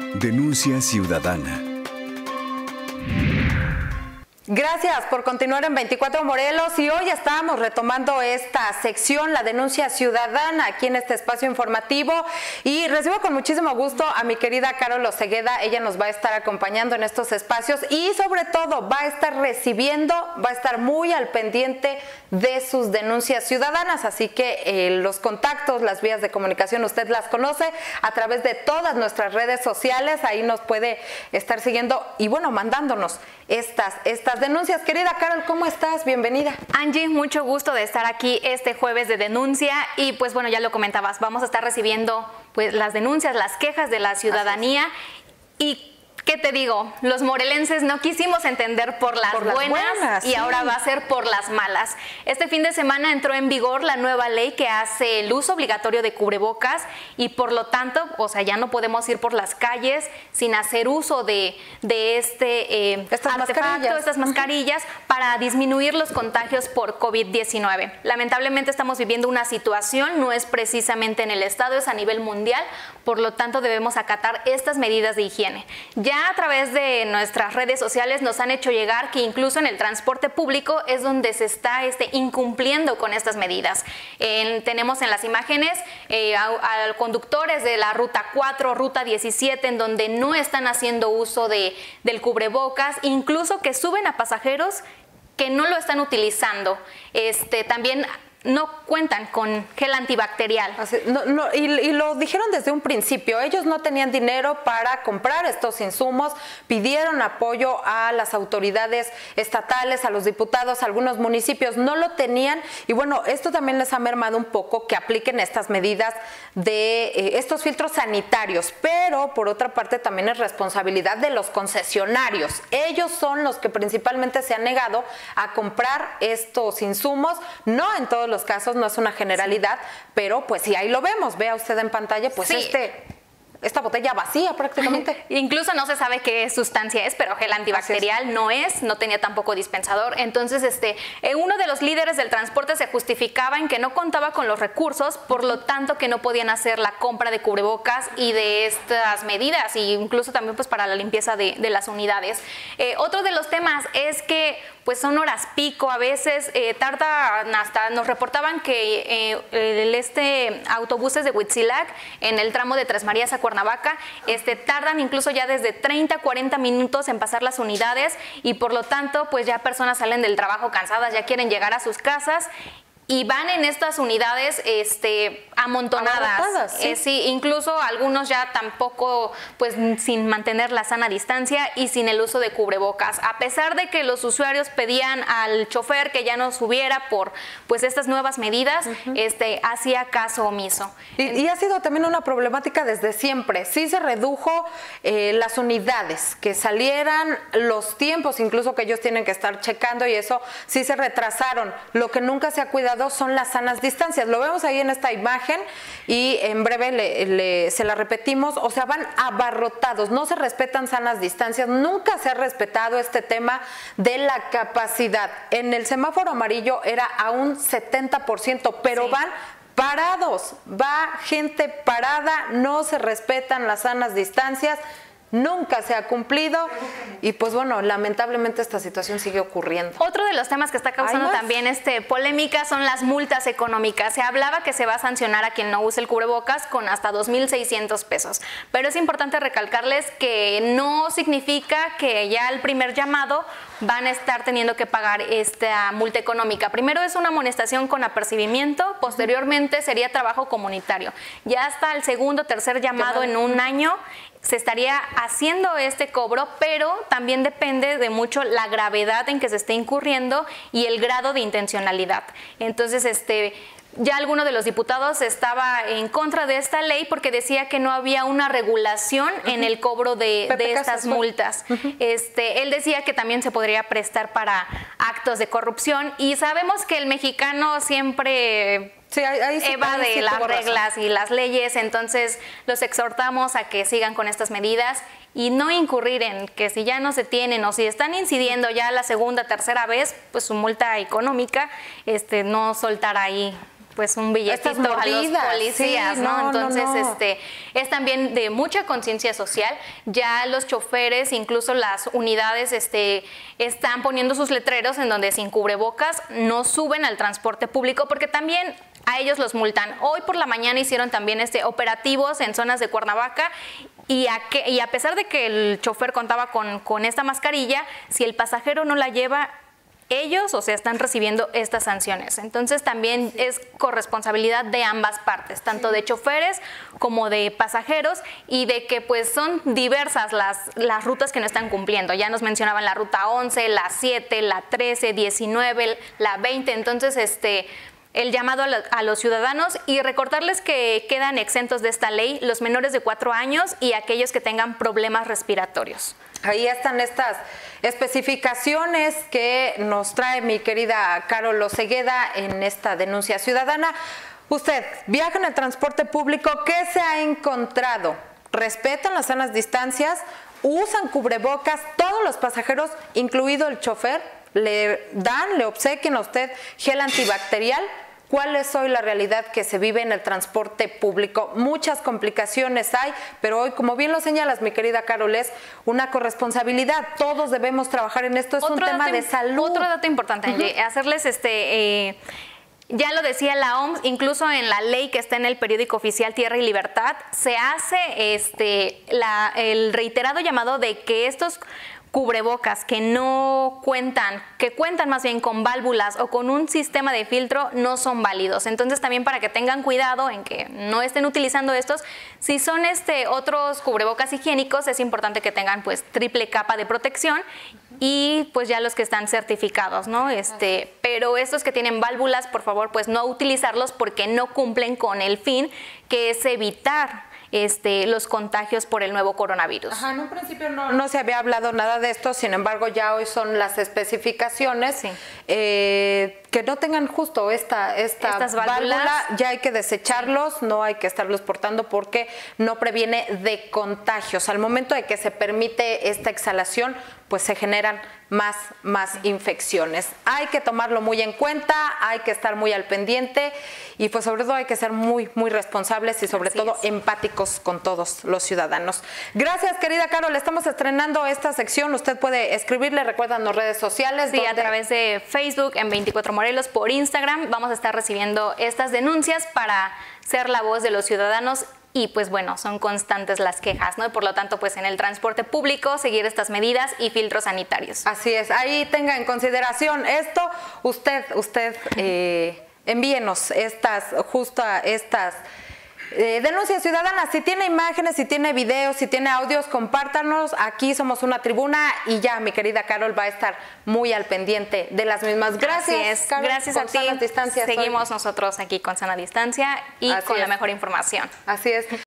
Denuncia ciudadana. Gracias por continuar en 24 Morelos y hoy estamos retomando esta sección, la denuncia ciudadana, aquí en este espacio informativo, y recibo con muchísimo gusto a mi querida Carol Osegueda. Ella nos va a estar acompañando en estos espacios y sobre todo va a estar recibiendo, va a estar muy al pendiente de sus denuncias ciudadanas, así que los contactos, las vías de comunicación usted las conoce a través de todas nuestras redes sociales, ahí nos puede estar siguiendo y bueno, mandándonos estas denuncias. Querida Carol, ¿cómo estás? Bienvenida. Angie, mucho gusto de estar aquí este jueves de denuncia y pues bueno, ya lo comentabas, vamos a estar recibiendo pues las denuncias, las quejas de la ciudadanía y ¿qué te digo? Los morelenses no quisimos entender por las buenas y ahora va a ser por las malas. Este fin de semana entró en vigor la nueva ley que hace el uso obligatorio de cubrebocas y por lo tanto, o sea, ya no podemos ir por las calles sin hacer uso de estas mascarillas para disminuir los contagios por COVID-19. Lamentablemente estamos viviendo una situación, no es precisamente en el estado, es a nivel mundial, por lo tanto debemos acatar estas medidas de higiene. Ya a través de nuestras redes sociales nos han hecho llegar que incluso en el transporte público es donde se está incumpliendo con estas medidas. Tenemos en las imágenes a conductores de la ruta 4, ruta 17, en donde no están haciendo uso del cubrebocas, incluso que suben a pasajeros que no lo están utilizando. También no cuentan con gel antibacterial. Y lo dijeron desde un principio, ellos no tenían dinero para comprar estos insumos, pidieron apoyo a las autoridades estatales, a los diputados, a algunos municipios, no lo tenían y bueno, esto también les ha mermado un poco que apliquen estas medidas de estos filtros sanitarios, pero por otra parte también es responsabilidad de los concesionarios. Ellos son los que principalmente se han negado a comprar estos insumos, no en todos los casos, no es una generalidad, pero pues si ahí lo vemos, vea usted en pantalla, pues sí. Esta botella vacía prácticamente. Incluso no se sabe qué sustancia es, pero gel antibacterial no tenía tampoco dispensador. Entonces, uno de los líderes del transporte se justificaba en que no contaba con los recursos, por lo tanto que no podían hacer la compra de cubrebocas y de estas medidas, e incluso también pues para la limpieza de las unidades. Otro de los temas es que pues son horas pico, a veces tardan hasta, nos reportaban que autobuses de Huitzilac en el tramo de Tres Marías a Cuernavaca, tardan incluso ya desde 30 a 40 minutos en pasar las unidades y por lo tanto pues ya personas salen del trabajo cansadas, ya quieren llegar a sus casas y van en estas unidades amontonadas. Sí, incluso algunos ya tampoco, pues sin mantener la sana distancia y sin el uso de cubrebocas. A pesar de que los usuarios pedían al chofer que ya no subiera por pues estas nuevas medidas, hacía caso omiso. Y ha sido también una problemática desde siempre. Sí se redujo las unidades, que salieran los tiempos, incluso que ellos tienen que estar checando y eso sí se retrasaron. Lo que nunca se ha cuidado son las sanas distancias. Lo vemos ahí en esta imagen y en breve se la repetimos, o sea, van abarrotados, no se respetan sanas distancias, nunca se ha respetado este tema de la capacidad. En el semáforo amarillo era a un 70%, pero sí. Van parados, va gente parada, no se respetan las sanas distancias. Nunca se ha cumplido y pues bueno, lamentablemente esta situación sigue ocurriendo. Otro de los temas que está causando también polémica son las multas económicas. Se hablaba que se va a sancionar a quien no use el cubrebocas con hasta 2,600 pesos, pero es importante recalcarles que no significa que ya el primer llamado van a estar teniendo que pagar esta multa económica. Primero es una amonestación con apercibimiento, posteriormente sería trabajo comunitario. Ya hasta el segundo, tercer llamado en un año se estaría haciendo este cobro, pero también depende de mucho la gravedad en que se esté incurriendo y el grado de intencionalidad. Entonces, ya alguno de los diputados estaba en contra de esta ley porque decía que no había una regulación en el cobro de estas multas. Él decía que también se podría prestar para actos de corrupción y sabemos que el mexicano siempre evade las reglas y las leyes, entonces los exhortamos a que sigan con estas medidas y no incurrir en que si ya no se tienen o si están incidiendo ya la segunda, tercera vez, pues su multa económica, no soltar ahí pues un billetito a los policías, sí, ¿no? Entonces, es también de mucha conciencia social. Ya los choferes, incluso las unidades, están poniendo sus letreros en donde sin cubrebocas no suben al transporte público, porque también a ellos los multan. Hoy por la mañana hicieron también operativos en zonas de Cuernavaca y a pesar de que el chofer contaba con esta mascarilla, si el pasajero no la lleva, ellos, están recibiendo estas sanciones. Entonces también es corresponsabilidad de ambas partes, tanto de choferes como de pasajeros, y de que pues son diversas las rutas que no están cumpliendo. Ya nos mencionaban la ruta 11, la 7, la 13, 19, la 20. Entonces, el llamado a los ciudadanos, y recordarles que quedan exentos de esta ley los menores de 4 años y aquellos que tengan problemas respiratorios. Ahí están estas especificaciones que nos trae mi querida Carol Osegueda en esta denuncia ciudadana. Usted viaja en el transporte público, ¿qué se ha encontrado? ¿Respetan las sanas distancias? ¿Usan cubrebocas? ¿Todos los pasajeros, incluido el chofer, le obsequian a usted gel antibacterial? ¿Cuál es hoy la realidad que se vive en el transporte público? Muchas complicaciones hay, pero hoy, como bien lo señalas, mi querida Carol, es una corresponsabilidad. Todos debemos trabajar en esto, es un tema de salud. Otro dato importante, Angie, hacerles ya lo decía la OMS, incluso en la ley que está en el periódico oficial Tierra y Libertad, se hace el reiterado llamado de que estos cubrebocas que cuentan más bien con válvulas o con un sistema de filtro, no son válidos. Entonces también para que tengan cuidado en que no estén utilizando estos. Si son otros cubrebocas higiénicos, es importante que tengan pues triple capa de protección, y pues ya los que están certificados, ¿no? Pero estos que tienen válvulas, por favor, pues no utilizarlos, porque no cumplen con el fin, que es evitar los contagios por el nuevo coronavirus. Ajá, en un principio no se había hablado nada de esto, sin embargo ya hoy son las especificaciones. Sí. Que no tengan justo esta válvula, ya hay que desecharlos, no hay que estarlos portando porque no previene de contagios. Al momento de que se permite esta exhalación, pues se generan más infecciones. Hay que tomarlo muy en cuenta, hay que estar muy al pendiente, y pues sobre todo hay que ser muy responsables y sobre todo empáticos con todos los ciudadanos. Gracias, querida Carol, estamos estrenando esta sección. Usted puede escribirle, recuerdan las redes sociales. Sí, a través de Facebook, en 24 Morelos, por Instagram, vamos a estar recibiendo estas denuncias para ser la voz de los ciudadanos. Y pues bueno, son constantes las quejas, ¿no? Y por lo tanto, pues en el transporte público, seguir estas medidas y filtros sanitarios. Así es, ahí tenga en consideración esto. Usted envíenos estas denuncias ciudadanas. Si tiene imágenes, si tiene videos, si tiene audios, compártanos. Aquí somos una tribuna y ya mi querida Carol va a estar muy al pendiente de las mismas. Gracias, Carol, gracias a ti. Seguimos nosotros aquí con sana distancia y con la mejor información. Así es.